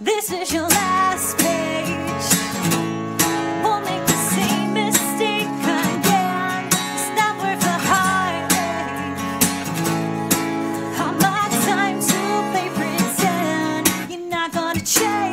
This is your last page. Won't make the same mistake again. It's not worth the heartache. I'm not time to play pretend. You're not gonna change.